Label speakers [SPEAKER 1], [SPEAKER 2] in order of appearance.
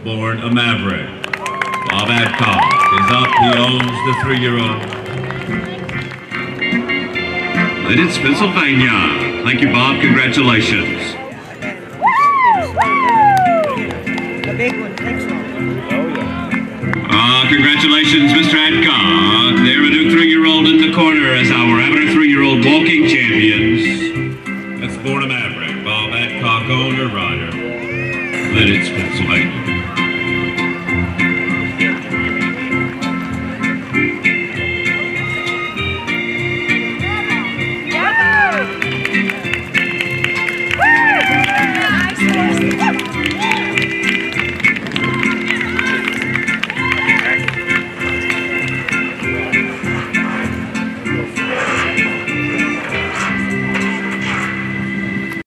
[SPEAKER 1] born a Maverick. Bob Adcock is up. He owns the 3-year-old.
[SPEAKER 2] It's Pennsylvania. Thank you, Bob. Congratulations.
[SPEAKER 3] The big one, next one.
[SPEAKER 2] Congratulations, Mr. Adcock. They're a new 3-year-old in the corner as our amateur 3-year-old walking champions.
[SPEAKER 1] That's born a Maverick. Bob Adcock, owner, rider. It's Pennsylvania.